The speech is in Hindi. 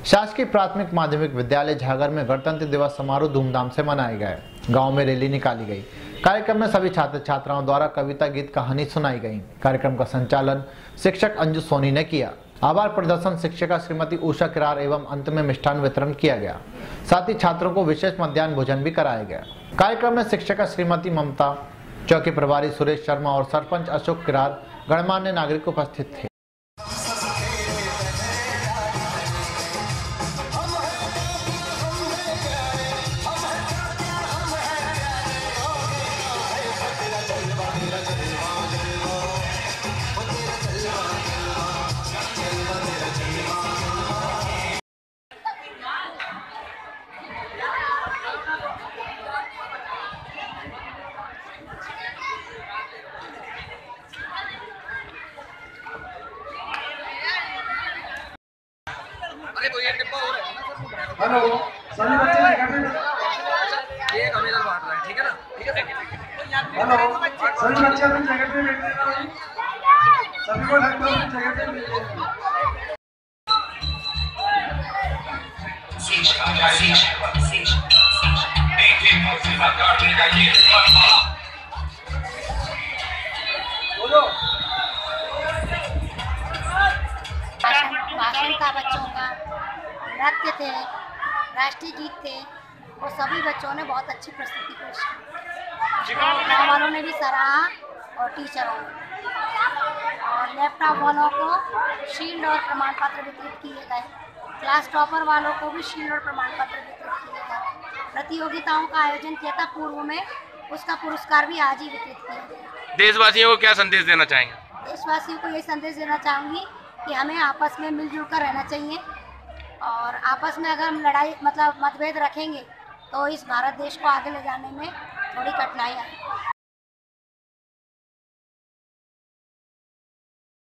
शासकीय प्राथमिक माध्यमिक विद्यालय झागर में गणतंत्र दिवस समारोह धूमधाम से मनाया गया। गांव में रैली निकाली गई। कार्यक्रम में सभी छात्र छात्राओं द्वारा कविता गीत कहानी सुनाई गई। कार्यक्रम का संचालन शिक्षक अंजू सोनी ने किया। आभार प्रदर्शन शिक्षिका श्रीमती उषा किरार एवं अंत में मिष्ठान वितरण किया गया। साथ ही छात्रों को विशेष मध्याह्न भोजन भी कराया गया। कार्यक्रम में शिक्षिका श्रीमती ममता, चौकी प्रभारी सुरेश शर्मा और सरपंच अशोक किरार, गणमान्य नागरिक उपस्थित थे। हेलो, सभी बच्चे एक हमें बांट रहा है, ठीक है ना? हेलो, सभी बच्चे अपनी जगह पे बैठने वाले, सभी को ढक दो अपनी जगह पे बैठने। भाषण था, बच्चों का नृत्य थे, राष्ट्रीय गीत थे और सभी बच्चों ने बहुत अच्छी प्रस्तुति पेश की। गाँव वालों ने भी सराहा और टीचरों ने, और लैपटॉप वालों को शील्ड और प्रमाण पत्र वितरित किए गए। क्लास टॉपर वालों को भी शील्ड और प्रमाण पत्र वितरित किए गए। प्रतियोगिताओं का आयोजन किया था पूर्व में, उसका पुरस्कार भी आज ही वितरित किया गया। देशवासियों को क्या संदेश देना चाहेंगे? देशवासियों को ये संदेश देना चाहूँगी कि हमें आपस में मिलजुल कर रहना चाहिए, और आपस में अगर हम लड़ाई मतभेद रखेंगे तो इस भारत देश को आगे ले जाने में थोड़ी कठिनाई आएगी।